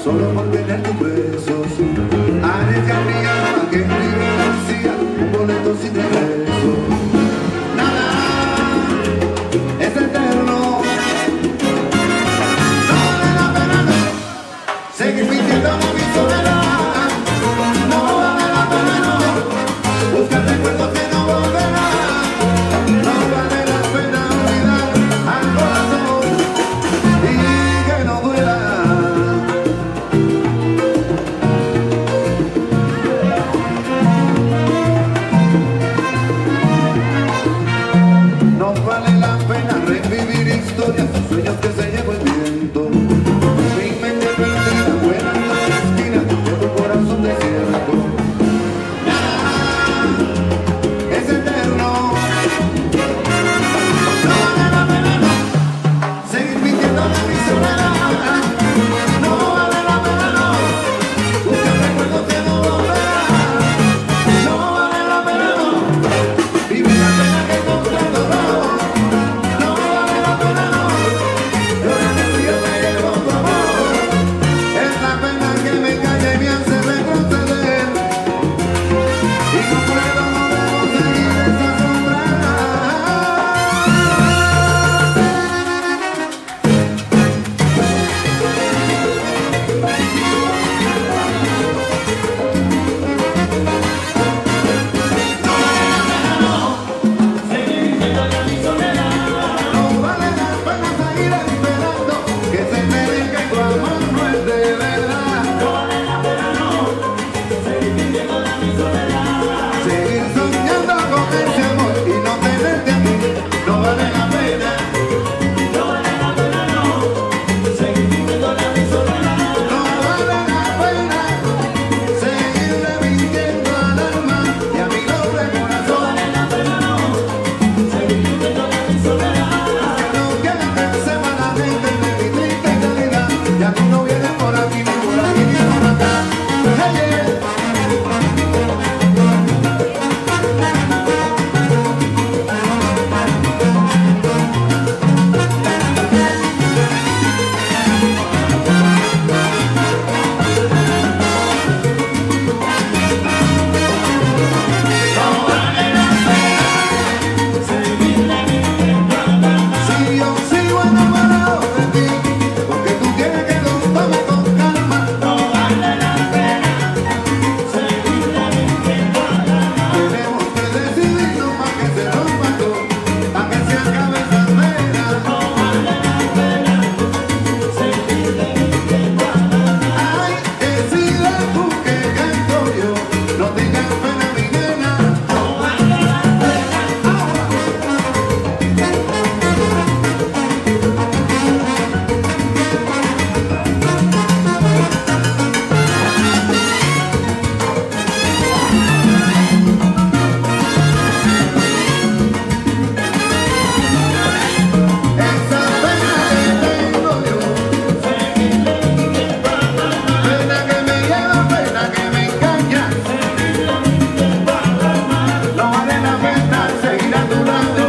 solo por tener tus besos. Arriesga mi alma que en mi García, un boleto sin regreso. Nada es eterno, no vale la pena seguir mintiendo en mi soledad. No vale la pena buscar recuerdos que no volverán. No vale la pena olvidar al corazón y que no duela. No vale la pena revivir historias, sueños que se llevó el viento. Mi mente perdida, buena en la esquina de tu corazón desierto. Nada es eterno, no vale la pena seguir mintiendo en mi soledad. No vale la pena buscar recuerdos que no volverán. No vale la pena vivir la pena que encontré dolor. No vale la pena llorar el río que llevo tu amor. Es la pena que me calla y me hace retroceder. Y no puedo, no debo seguir esa sombra. No vale la pena seguir esperando que se me diga que tu amor no es de verdad. No vale la pena seguir soñando con ese amor y no tenerte a mí. No vale la pena. No vale la pena seguir mintiendo en mi soledad. No vale la pena seguirle mintiendo al alma y a mi noble corazón. No vale la pena seguir mintiendo en mi soledad. No quiero que semanalmente de mi triste realidad. Ya tú no vienes por aquí ni por aquí ni por acá. Hey, yeah. Si yo sigo enamorado de ti, porque tú tienes que contarme con calma. No vale la pena seguirle mintiendo al alma. Tenemos que decidirnos para que se rompa todo, para que se acabe esa pena. No vale la pena seguirle mintiendo al alma. Ay, decide tú que canto yo, no tengas pena mi nena. No vale la pena. Esa pena que tengo yo, pena que me lleva, pena que me engaña. No vale la pena seguir a tu lado.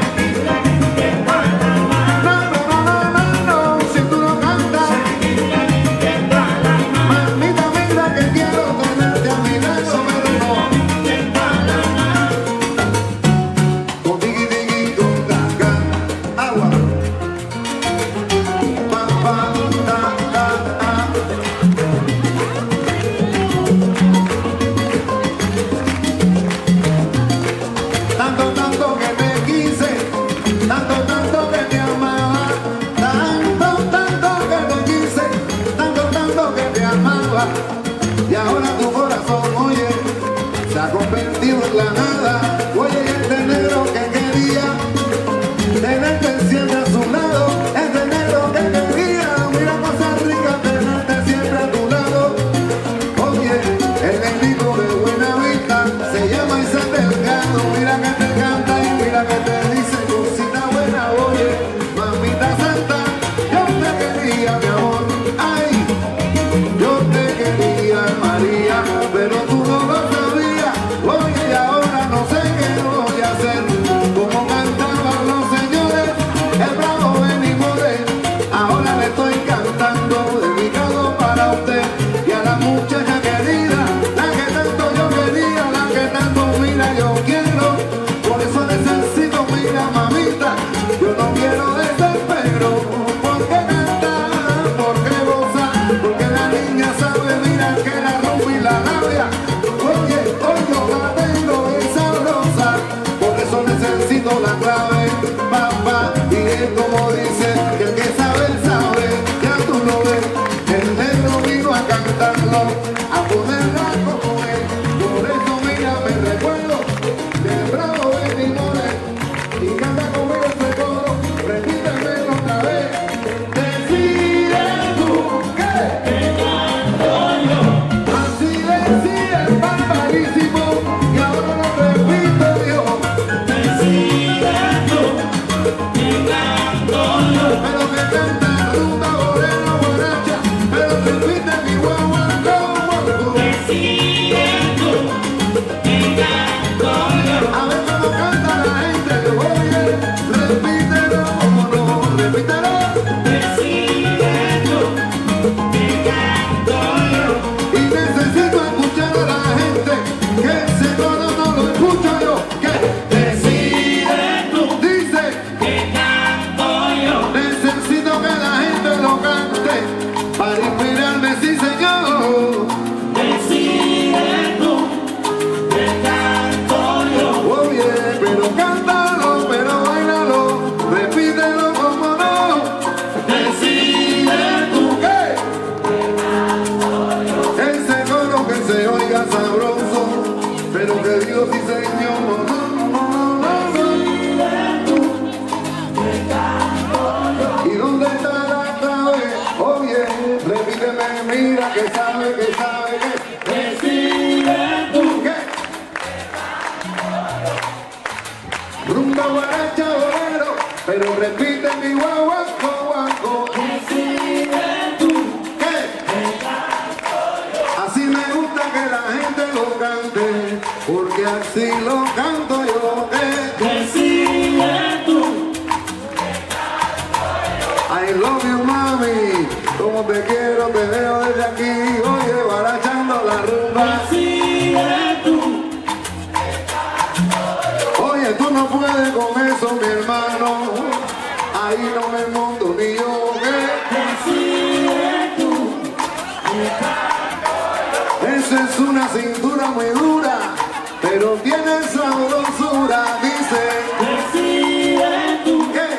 No, si tú no cantas. Mamita, mira que quiero tenerte a mi lado, pero no. Con digui digui, con gaga, agua. Pa, pa, ta, ta, ta. Tanto que me quise, tanto que te amaba, tanto que te quise, tanto que te amaba. Y ahora tu corazón, oye, se ha convertido en la nada. Oye, y este negro que quería tenerte siempre a su lado, este negro que quería, mira cosas ricas, tenerte siempre a tu lado. Oye, el negrito de Buenavista se llama Isaac Delgado, mira que te canta y mira que te dice cosita buena. Oye, mamita santa, yo te quería, mi amor. Ay, yo te quería, María, pero tú no lo sabías. Oye, y ahora no sé sí señor. Decide tú, te canto yo. Oye, pero cántalo, pero bailalo, repítelo como no. Decide tú, ¿Qué? Ese coro que se oiga sabroso, pero que Dios y Señor no, no, no, no, no. ¿Y dónde está la clave? Oye, repíteme, mira que sabe que. decide tú, ¿Qué? Rumba, guaracha, bolero, pero repite mi guaguaco, guaco. decide tú, ¿Qué? Así me gusta que la gente lo cante, porque así lo canto yo. ¿Qué? decide tú, I love you, mami, como te quiero, te veo desde aquí. Oye, barachando la rumba. decide tú, Oye, tú no puedes con eso, mi hermano. Ahí no me monto ni yo. ¿Qué? decide tú, Esa es una cintura muy dura, pero tiene sabrosura. Dice, decide tú, ¿qué?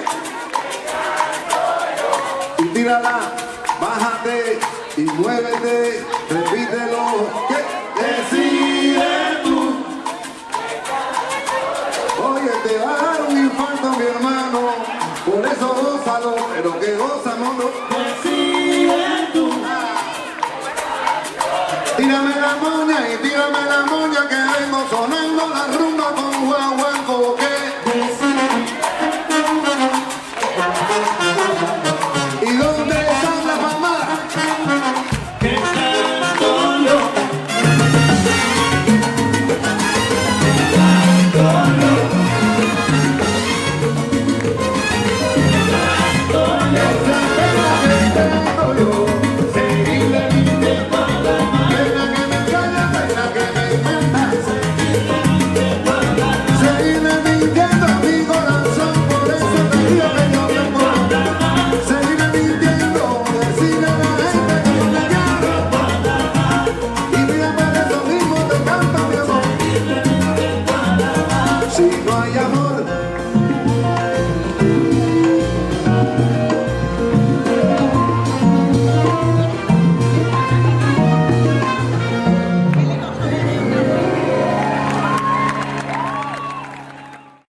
Y tírala, bájate y muévete, repítelo. ¿Qué?